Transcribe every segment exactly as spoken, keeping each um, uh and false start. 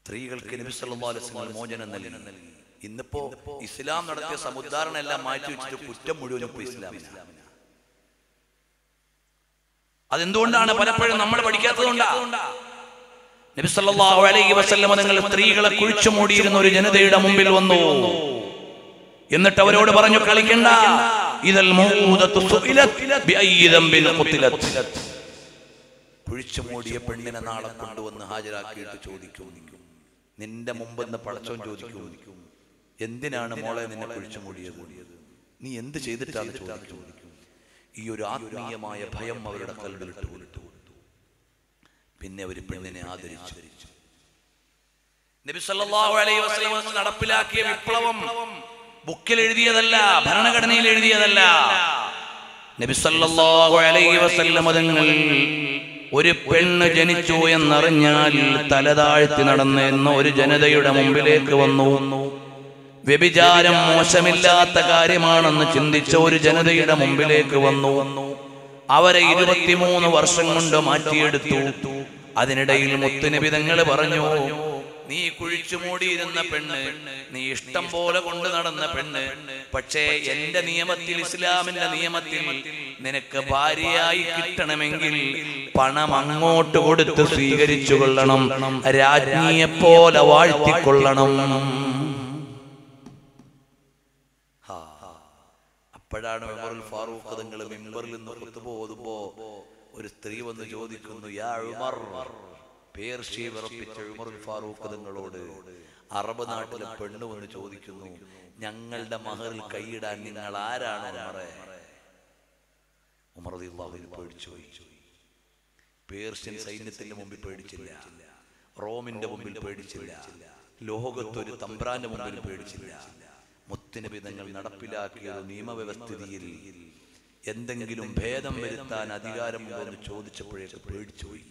സ്ത്രീകൾക്ക് നബി സല്ലല്ലാഹു അലൈഹി വസല്ലം മോചനം നൽകി. ഇന്നിപ്പോ ഇസ്ലാം നടത്തിയ സമുദ്ധാരണം എല്ലാം മാറ്റി വെച്ചിട്ട് കുറ്റം മുഴുവൻ ഇപ്പൊ ഇസ്ലാമിനാണ്. അതെന്തുകൊണ്ടാണ്? പലപ്പോഴും നമ്മൾ പഠിക്കാത്തതുകൊണ്ടാണ്. നബി സല്ലല്ലാഹു അലൈഹി വസല്ലം നിങ്ങൾ സ്ത്രീകളെ കുഴിച്ചു മൂടിയിരുന്ന ഒരു ജനതയുടെ മുമ്പിൽ വന്നു. എന്നിട്ട് അവരോട് പറഞ്ഞു, കളിക്കണ്ട. ഇദൽ മൗഊദത്തു സുഇലത് ബിഅയ്യി ദംബിൻ ഖുതിലത്. കുഴിച്ചു മൂടിയ പെണ്ണിനെ നാളെ കൊണ്ടുവന്ന് ഹാജരാക്കിയിട്ട് ചോദിക്കും, നിന്റെ മുമ്പെന്ന് പടച്ചോൻ ചോദിക്കും, എന്തിനാണ് മോളെ നിന്നെ കുഴിച്ചു മൂടിയത്, നീ എന്ത് ചെയ്തിട്ടാണ് ചോദിക്കും. ഈ ഒരു ആത്മീയമായ ഭയം അവരുടെ കൽവിലിട്ട് കൊടുത്തു. പിന്നെ അവർ പെണ്ണിനെ ആദരിച്ചു. നബി സല്ലല്ലാഹു അലൈഹി വസല്ലം നടപ്പിലാക്കിയ വിപ്ലവം ബുക്കിൽ എഴുതിയതല്ല, ഭരണഘടനയിൽ എഴുതിയതല്ല. നബി സല്ലല്ലാഹു അലൈഹി വസല്ലം തങ്ങൾ ഒരു പെണ്ണ് ജനിച്ചു എന്നറിഞ്ഞാൽ തലതാഴ്ത്തി നടന്ന ഒരു ജനതയുടെ മുമ്പിലേക്ക് വന്നു. വ്യഭിചാരം മോശമില്ലാത്ത കാര്യമാണെന്ന് ചിന്തിച്ച ഒരു ജനതയുടെ മുമ്പിലേക്ക് വന്നു. അവരെ ഇരുപത്തിമൂന്ന് വർഷം കൊണ്ട് മാറ്റിയെടുത്തു. അതിനിടയിൽ മുത്തുനബി തങ്ങൾ പറഞ്ഞു, നീ കുഴിച്ചു മൂടിയിരുന്ന പെണ്ണ്, നീ ഇഷ്ടം പോലെ കൊണ്ടു നടന്ന പെണ്ണ്, പക്ഷേ എന്റെ നിയമത്തിൽ, ഇസ്ലാമിന്റെ നിയമത്തിൽ നിനക്ക് ഭാര്യയായി കിട്ടണമെങ്കിൽ പണം അങ്ങോട്ട് കൊടുത്ത് സ്വീകരിച്ചു കൊള്ളണം, രാജ്ഞിയെ പോലെ വാഴ്ത്തിക്കൊള്ളണം. അപ്പോഴാണ് ഉമറുൽ ഫാറൂഖ് തങ്ങൾ മിമ്പറിൽ നിന്ന് ഖുതുബ ഓതുമ്പോ ഒരു സ്ത്രീ വന്ന് ചോദിക്കുന്നു, യാ ഉമർ, പേർഷ്യ വിറപ്പിച്ച ഉമറുൽ ഫാറൂഖ് തങ്ങളോട് അറബ് നാട്ടിലെ പെണ്ണ് വന്ന് ചോദിക്കുന്നു, ഞങ്ങളുടെ മഹറിൽ കൈയിടാൻ നിങ്ങൾ ആരാണ് ഉമറേ? ഉമർ റളിയല്ലാഹു അൻഹു പേടിച്ചു പോയി. പേർഷ്യൻ സൈന്യത്തിന്റെ മുമ്പിൽ പേടിച്ചില്ല, റോമിന്റെ മുമ്പിൽ പേടിച്ചില്ല, ലോകത്തൊരു തമ്പ്രാന്റെ മുമ്പിൽ പേടിച്ചില്ല. മുത്തുനബി തങ്ങൾ നടപ്പിലാക്കിയ നിയമവ്യവസ്ഥിതിയിൽ എന്തെങ്കിലും ഭേദം വരുത്താൻ അധികാരമുണ്ടോ എന്ന് ചോദിച്ചപ്പോഴേക്ക് പേടിച്ചു പോയി.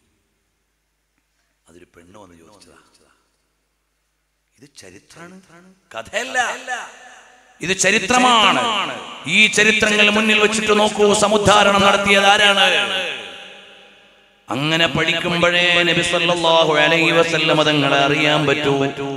അതൊരു പെണ്ണ് വന്ന് ചോദിച്ചതാ. ഇത് ചരിത്രമാണ്, കഥയല്ല, ഇത് ചരിത്രമാണ്. ഈ ചരിത്രങ്ങൾ മുന്നിൽ വെച്ചിട്ട് നോക്കൂ, സമുദ്ധാരണം നടത്തിയത് ആരാണ്? അങ്ങനെ പഠിക്കുമ്പോഴേ നബി സല്ലല്ലാഹു അലൈഹി വസല്ലം തങ്ങളെ അറിയാൻ പറ്റൂ.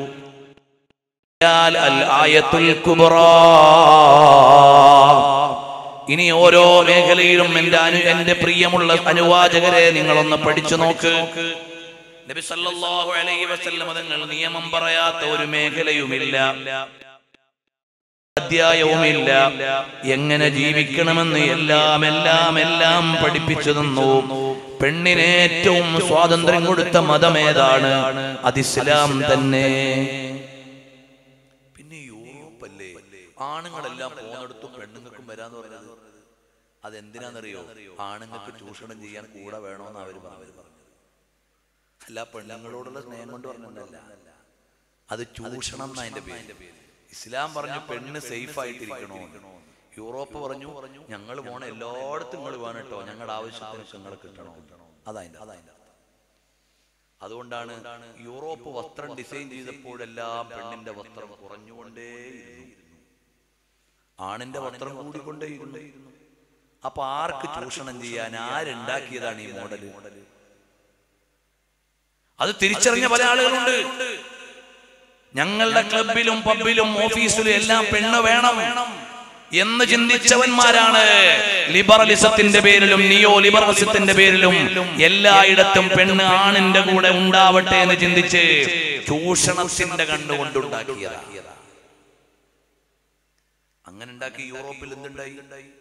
ഇനി ഓരോ മേഖലയിലും എന്റെ അനു എന്റെ പ്രിയമുള്ള അനുവാചകരെ നിങ്ങളൊന്ന് പഠിച്ചു നോക്ക്. നബി സല്ലല്ലാഹു അലൈഹി വസല്ലം തങ്ങൾ നിയമം പറയാത്ത ഒരു മേഖലയുമില്ല, അധ്യായവുമില്ല. എങ്ങനെ ജീവിക്കണമെന്ന് എല്ലാം എല്ലാം എല്ലാം പഠിപ്പിച്ചു തന്നു. പെണ്ണിന് ഏറ്റവും സ്വാതന്ത്ര്യം കൊടുത്ത മതം ഏതാണ്? അത് ഇസ്ലാം തന്നെ. പിന്നെ യൂറോപ്പല്ലേ ആണുങ്ങളെല്ലാം പോകുന്നിടത്തും പെണ്ണുങ്ങൾക്കും വരാന്ന് പറഞ്ഞത്. അതെന്തിനാണെന്നറിയോ? ആണുങ്ങൾക്ക് ചൂഷണം ചെയ്യാൻ കൂടെ വേണമെന്ന് അവര് പറഞ്ഞു. അല്ല, പെണ്ണുങ്ങളോടുള്ള സ്നേഹം കൊണ്ട് പറഞ്ഞല്ല, അത് ചൂഷണം എന്നാ അതിന്റെ പേര്. ഇസ്ലാം പറഞ്ഞു പെണ്ണ് സേഫ് ആയിട്ടിരിക്കണോ. യൂറോപ്പ് പറഞ്ഞു ഞങ്ങൾ പോണ എല്ലായിടത്തും നിങ്ങൾ വേണം കേട്ടോ, ഞങ്ങളുടെ ആവശ്യത്തിന് നിങ്ങൾ കിട്ടണോ. അതതിന്റെ അതതിന്റെ അതുകൊണ്ടാണ് യൂറോപ്പ് വസ്ത്രം ഡിസൈൻ ചെയ്തപ്പോഴെല്ലാം പെണ്ണിന്റെ വസ്ത്രം കുറഞ്ഞുകൊണ്ടേയിരുന്നു, ആണിന്റെ വസ്ത്രം കൂടിക്കൊണ്ടേയിരുന്നു. അപ്പൊ ആർക്ക് ചൂഷണം ചെയ്യാൻ? ആരുണ്ടാക്കിയതാണ് ഈ മോഡല്? അത് തിരിച്ചറിഞ്ഞ പല ആളുകളുണ്ട്. ഞങ്ങളുടെ ക്ലബിലും പബ്ബിലും ഓഫീസിലും എല്ലാം പെണ്ണ് വേണം എന്ന് ചിന്തിച്ചവന്മാരാണ് ലിബറലിസത്തിന്റെ പേരിലും നിയോ ലിബറലിസത്തിന്റെ പേരിലും എല്ലായിടത്തും പെണ്ണ് ആണിന്റെ കൂടെ ഉണ്ടാവട്ടെ എന്ന് ചിന്തിച്ച് ചൂഷണത്തിന്റെ കണ്ടുകൊണ്ടുണ്ടാക്കിയതാ. അങ്ങനെ ഉണ്ടാക്കി യൂറോപ്പിൽ എന്തുണ്ടായി?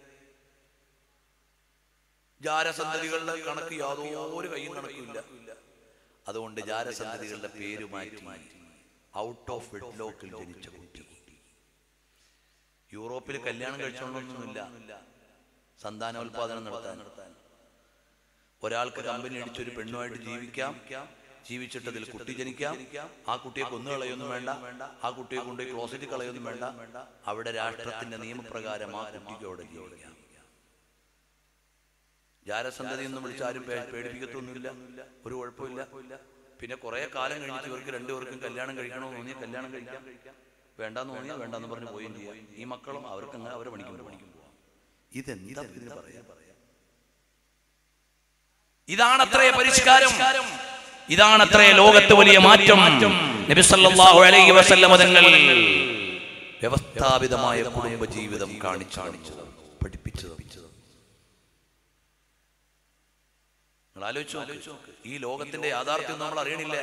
ജാരസന്തതികളുടെ കണക്ക് യാതൊരു കയ്യും കണക്കില്ല. അതുകൊണ്ട് ജാരസന്തതികളുടെ പേര് മാറ്റി ഔട്ട് ഓഫ് വെഡ്ലോക്കിൽ ജനിച്ച കുട്ടി. യൂറോപ്പിൽ കല്യാണം കഴിച്ചോണ്ടൊന്നുമില്ല സന്താനോൽപാദനം നടത്താൻ. ഒരാൾക്ക് കമ്പനി അടിച്ചൊരു പെണ്ണുമായിട്ട് ജീവിക്കാം, ജീവിച്ചിട്ട് അതിൽ കുട്ടി ജനിക്കാം. ആ കുട്ടിയെ കൊന്നു കളയൊന്നും വേണ്ട, ആ കുട്ടിയെ കൊണ്ടുപോയി ക്ലോസറ്റിൽ കളയൊന്നും വേണ്ട. അവിടെ രാഷ്ട്രത്തിന്റെ നിയമപ്രകാരം ആ കുട്ടിക്ക് അവിടെ ജീവിക്കാം. ജാരസന്തതി എന്ന് വിളിച്ചാരും പേടിപ്പിക്കത്തൊന്നുമില്ല, ഒരു കുഴപ്പമില്ല. പിന്നെ കുറെ കാലം കഴിഞ്ഞിട്ട് ഇവർക്ക് രണ്ടുപേർക്കും കല്യാണം കഴിക്കണമെന്ന് തോന്നിയാൽ കല്യാണം കഴിക്കാം, വേണ്ടാന്ന് തോന്നിയാൽ വേണ്ടാന്ന് പറഞ്ഞ് പോവുകയും ചെയ്യാം. ഈ മക്കളും അവർക്ക് അങ്ങനെ അവരെ പണിക്കും പണിക്കും പോവാം. ഇതെന്താ ഇതിന് പറയാ? ഇതാണ് അത്രേ പരിഷ്കാരം. ഇതാണത്രേ ലോകത്ത് വലിയ മാറ്റം. നബി സല്ലല്ലാഹു അലൈഹി വസല്ലം തങ്ങൾ വ്യവസ്ഥാപിതമായ കുടുംബ ജീവിതം കാണിച്ചു കാണിച്ചത് പഠിപ്പിച്ചത്. നിങ്ങൾ ആലോചിച്ചു, ഈ ലോകത്തിന്റെ യാഥാർത്ഥ്യം നമ്മൾ അറിയണില്ല.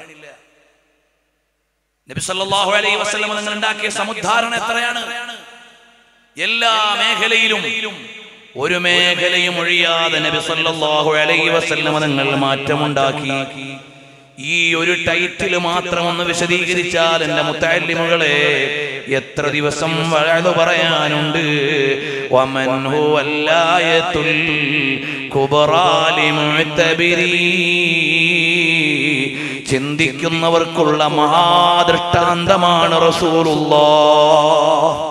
നബി സല്ലല്ലാഹു അലൈഹി വസല്ലം തങ്ങൾ ഉണ്ടാക്കിയ സമുദ്ധാരണം എത്രയാണ്? എല്ലാ മേഖലയിലും ഒരു മേഖലയും ഒഴിയാതെ നബി സല്ലല്ലാഹു അലൈഹി വസല്ലം തങ്ങൾ മാറ്റമുണ്ടാക്കി. ഈ ഒരു ടൈറ്റിൽ മാത്രം ഒന്ന് വിശദീകരിച്ചാൽ എൻ്റെ മുത്തഅല്ലിമുകളെ എത്ര ദിവസം വഅദ് പറയാനുണ്ട്. വമൻ ഹുവൽ ആയത്തുൽ കുബ്റാ ലിമുഅ്തബിരി, ചിന്തിക്കുന്നവർക്കുള്ള മഹാദൃഷ്ടാന്തമാണ് റസൂലുള്ളാഹ്.